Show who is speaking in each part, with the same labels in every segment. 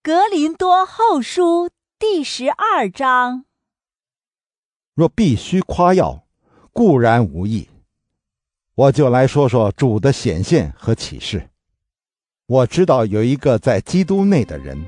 Speaker 1: 格林多后书第12章。
Speaker 2: 若必须夸耀，固然无益。我就来说说主的显现和启示。我知道有一个在基督内的人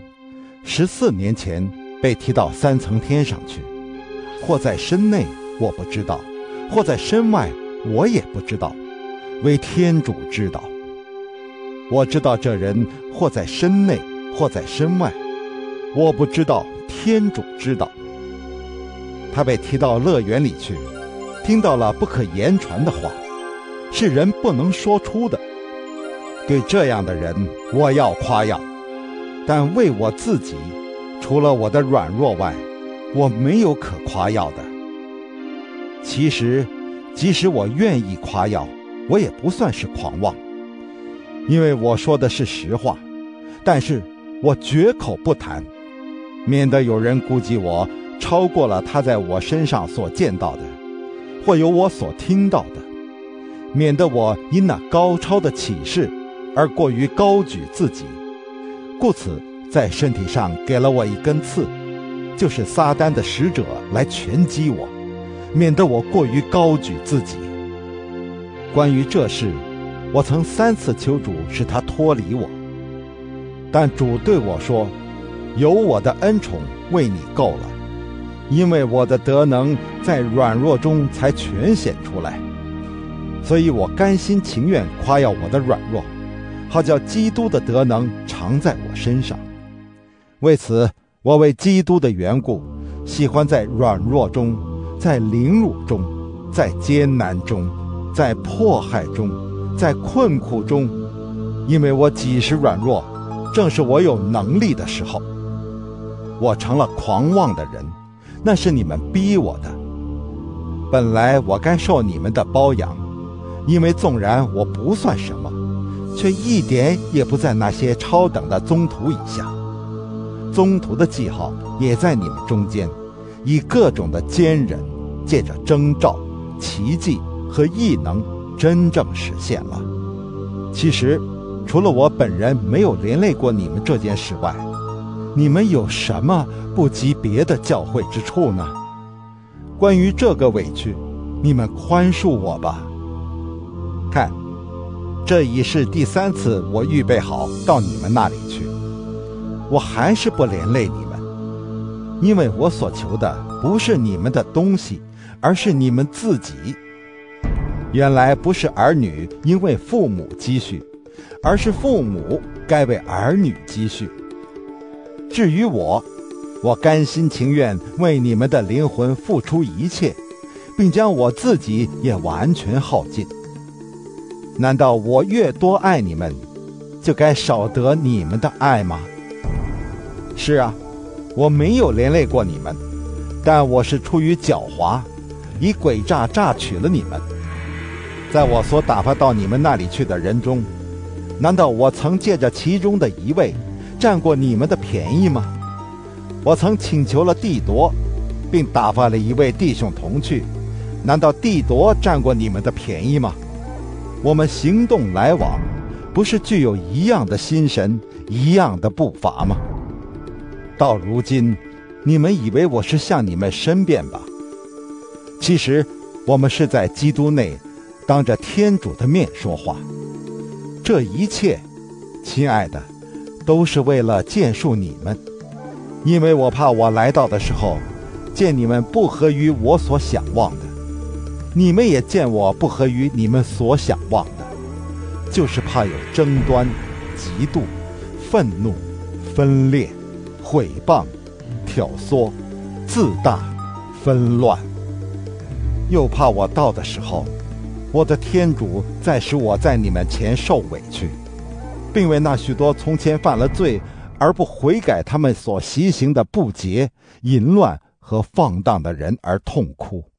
Speaker 2: ，14年前被提到3层天上去，或在身内我不知道，或在身外我也不知道，唯天主知道。我知道这人或在身内，或在身外，我不知道，天主知道。他被提到乐园里去，听到了不可言传的话，是人不能说出的。对这样的人，我要夸耀，但为我自己，除了我的软弱外，我没有可夸耀的。其实，即使我愿意夸耀，我也不算是狂妄，因为我说的是实话，但是我绝口不谈，免得有人估计我超过了他在我身上所见到的，或有我所听到的，免得我因那高超的启示而过于高举自己。故此在身体上给了我一根刺，就是撒旦的使者来拳击我，免得我过于高举自己。关于这事，我曾3次求主使他脱离我，但主对我说，有我的恩宠为你够了，因为我的德能在软弱中才全显出来。所以我甘心情愿夸耀我的软弱，好叫基督的德能常在我身上。为此，我为基督的缘故，喜欢在软弱中，在凌辱中，在艰难中，在迫害中，在困苦中，因为我几时软弱，正是我有能力的时候。我成了狂妄的人，那是你们逼我的。本来我该受你们的包养，因为纵然我不算什么，却一点也不在那些超等的宗徒以下。宗徒的记号也在你们中间，以各种的坚忍，借着征兆、奇迹和异能，真正实现了。其实，除了我本人没有连累过你们这件事外，你们有什么不及别的教会之处呢？关于这个委屈，你们宽恕我吧。看，这已是第3次我预备好到你们那里去，我还是不连累你们，因为我所求的不是你们的东西，而是你们自己。原来不是儿女因为父母积蓄，而是父母该为儿女积蓄。至于我甘心情愿为你们的灵魂付出一切，并将我自己也完全耗尽。难道我越多爱你们，就该少得你们的爱吗？是啊，我没有连累过你们，但我是出于狡猾，以诡诈榨取了你们。在我所打发到你们那里去的人中，难道我曾借着其中的一位占过你们的便宜吗？我曾请求了弟夺，并打发了一位弟兄同去，难道弟夺占过你们的便宜吗？我们行动来往，不是具有一样的心神，一样的步伐吗？到如今，你们以为我是向你们申辩吧？其实我们是在基督内，当着天主的面说话。这一切，亲爱的，都是为了建树你们，因为我怕我来到的时候，见你们不合于我所想望的，你们也见我不合于你们所想望的，就是怕有争端、嫉妒、愤怒、分裂、毁谤、挑唆、自大、纷乱。又怕我到的时候，我的天主再使我在你们前受委屈，并为那许多从前犯了罪而不悔改他们所习行的不洁、淫乱和放荡的人而痛哭。